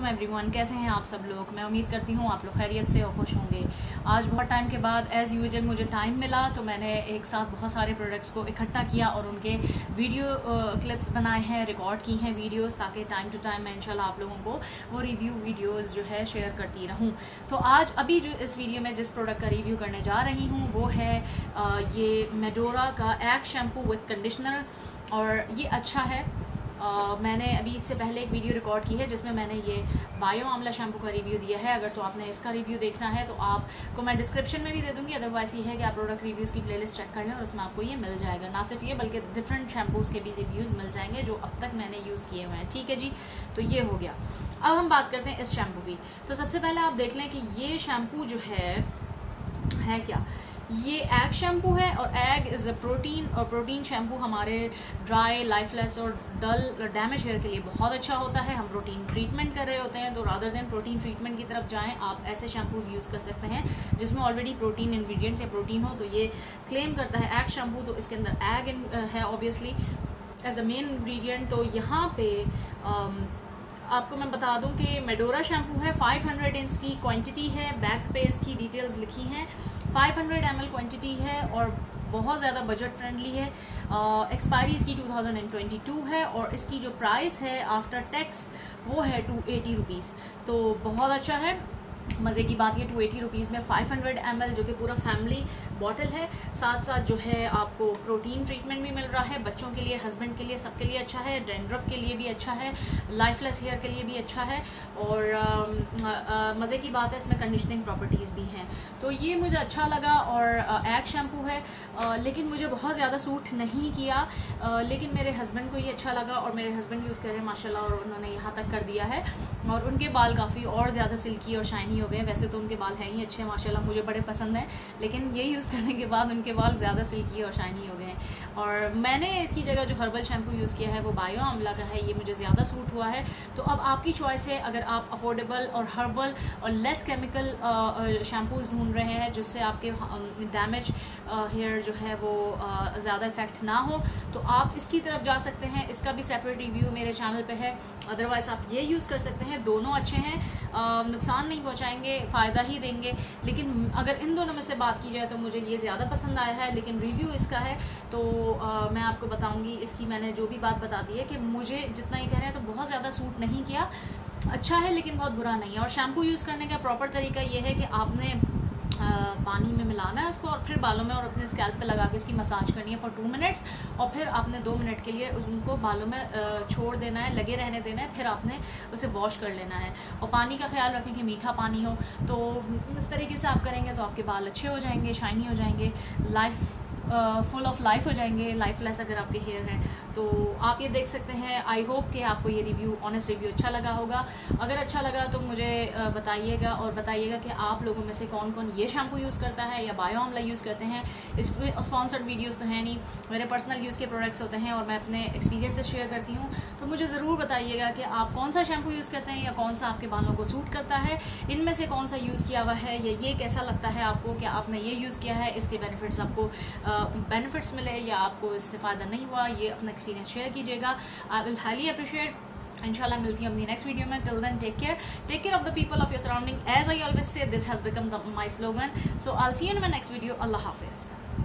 Welcome everyone. कैसे हैं आप सब लोग? मैं उम्मीद करती हूँ आप लोग खैरियत से और खुश होंगे। आज बहुत टाइम के बाद एज़ यूजुअल मुझे टाइम मिला तो मैंने एक साथ बहुत सारे प्रोडक्ट्स को इकट्ठा किया और उनके वीडियो क्लिप्स बनाए हैं, रिकॉर्ड की हैं वीडियोस, ताकि टाइम टू टाइम मैं इंशाल्लाह आप लोगों को वो रिव्यू वीडियोज़ जो है शेयर करती रहूँ। तो आज अभी जो इस वीडियो में जिस प्रोडक्ट का रिव्यू करने जा रही हूँ वो है ये मेडोरा का एक्स शैम्पू विथ कंडीशनर। और ये अच्छा है। मैंने अभी इससे पहले एक वीडियो रिकॉर्ड की है जिसमें मैंने ये बायो आंवला शैम्पू का रिव्यू दिया है। अगर तो आपने इसका रिव्यू देखना है तो आपको मैं डिस्क्रिप्शन में भी दे दूँगी, अदरवाइज़ ये है कि आप प्रोडक्ट रिव्यूज़ की प्लेलिस्ट चेक कर लें और उसमें आपको ये मिल जाएगा। ना सिर्फ ये बल्कि डिफरेंट शैम्पूज़ के भी रिव्यूज़ मिल जाएंगे जो अब तक मैंने यूज़ किए हुए हैं। ठीक है जी, तो ये हो गया। अब हम बात करते हैं इस शैम्पू की। तो सबसे पहले आप देख लें कि ये शैम्पू जो है क्या, ये एग शैम्पू है और एग इज़ अ प्रोटीन, और प्रोटीन शैम्पू हमारे ड्राई, लाइफलेस और डल डैमेज हेयर के लिए बहुत अच्छा होता है। हम प्रोटीन ट्रीटमेंट कर रहे होते हैं तो रादर देन प्रोटीन ट्रीटमेंट की तरफ जाएं, आप ऐसे शैम्पूज़ यूज़ कर सकते हैं जिसमें ऑलरेडी प्रोटीन इंग्रेडिएंट्स या प्रोटीन हो। तो ये क्लेम करता है एग शैम्पू, तो इसके अंदर एग है obviously as a main ingredient. तो यहाँ पे आपको मैं बता दूं कि मेडोरा शैम्पू है, 500 इसकी क्वांटिटी है, बैक पे इसकी डिटेल्स लिखी हैं। 500 ml क्वांटिटी है और बहुत ज़्यादा बजट फ्रेंडली है। एक्सपायरी इसकी 2022 है और इसकी जो प्राइस है आफ्टर टैक्स वो है 280 रुपीज़। तो बहुत अच्छा है। मज़े की बात ये 280 रुपीज़ में 500 ml जो कि पूरा फैमिली बॉटल है, साथ साथ जो है आपको प्रोटीन ट्रीटमेंट भी मिल रहा है। बच्चों के लिए, हस्बैंड के लिए, सबके लिए अच्छा है। डैंड्रफ के लिए भी अच्छा है, लाइफलेस हेयर के लिए भी अच्छा है। और मज़े की बात है इसमें कंडीशनिंग प्रॉपर्टीज़ भी हैं। तो ये मुझे अच्छा लगा और एग शैम्पू है, लेकिन मुझे बहुत ज़्यादा सूट नहीं किया। लेकिन मेरे हस्बैंड को ये अच्छा लगा और मेरे हस्बैंड यूज़ कर रहे हैं माशाल्लाह, और उन्होंने यहाँ तक कर दिया है और उनके बाल काफ़ी और ज़्यादा सिल्की और शाइनी हो गए। वैसे तो उनके बाल हैं ही अच्छे माशाल्लाह, मुझे बड़े पसंद हैं, लेकिन ये यूज़ करने के बाद उनके बाल ज़्यादा सिल्की और शाइनी हो गए हैं। और मैंने इसकी जगह जो हर्बल शैम्पू यूज़ किया है वो बायो आंवला का है, ये मुझे ज़्यादा सूट हुआ है। तो अब आपकी चॉइस है, अगर आप अफोर्डेबल और हर्बल और लेस केमिकल शैम्पूज़ ढूंढ रहे हैं जिससे आपके डैमेज हेयर जो है वो ज़्यादा इफ़ेक्ट ना हो, तो आप इसकी तरफ जा सकते हैं। इसका भी सेपरेट रिव्यू मेरे चैनल पे है। अदरवाइज़ आप ये यूज़ कर सकते हैं। दोनों अच्छे हैं, नुकसान नहीं पहुँचाएंगे, फ़ायदा ही देंगे। लेकिन अगर इन दोनों में से बात की जाए तो मुझे ये ज़्यादा पसंद आया है, लेकिन रिव्यू इसका है तो मैं आपको बताऊंगी। इसकी मैंने जो भी बात बता दी है कि मुझे जितना ये कह रहे हैं तो बहुत ज़्यादा सूट नहीं किया। अच्छा है लेकिन बहुत बुरा नहीं है। और शैम्पू यूज़ करने का प्रॉपर तरीका ये है कि आपने पानी में मिलाना है उसको और फिर बालों में और अपने स्कैल्प पे लगा के उसकी मसाज करनी है फॉर 2 मिनट्स, और फिर आपने 2 मिनट के लिए उनको बालों में छोड़ देना है, लगे रहने देना है। फिर आपने उसे वॉश कर लेना है और पानी का ख्याल रखें कि मीठा पानी हो। तो इस तरीके से आप करेंगे तो आपके बाल अच्छे हो जाएंगे, शाइनी हो जाएंगे, फुल ऑफ लाइफ हो जाएंगे, लाइफलेस अगर आपके हेयर हैं। तो आप ये देख सकते हैं। आई होप कि आपको ये रिव्यू, ऑनेस्ट रिव्यू अच्छा लगा होगा। अगर अच्छा लगा तो मुझे बताइएगा और बताइएगा कि आप लोगों में से कौन कौन ये शैम्पू यूज़ करता है या बायो आंवला यूज़ करते हैं। इस स्पॉन्सर्ड वीडियोस तो है नहीं, मेरे पर्सनल यूज़ के प्रोडक्ट्स होते हैं और मैं अपने एक्सपीरियंसेस शेयर करती हूँ। तो मुझे ज़रूर बताइएगा कि आप कौन सा शैम्पू यूज़ करते हैं या कौन सा आपके बालों को सूट करता है। इनमें से कौन सा यूज़ किया हुआ है या ये कैसा लगता है आपको कि आपने ये यूज़ किया है, इसके बेनिफिट्स आपको बेनिफिट्स मिले या आपको इससे फ़ायदा नहीं हुआ, ये अपना एक्सपीरियंस शेयर कीजिएगा। I will highly appreciate. इंशाल्लाह मिलती हूँ अपनी नेक्स्ट वीडियो में। Till then take care of the people of your surrounding. As I always say, this has become my slogan. So I will see you in my next video. अल्लाह हाफिज़।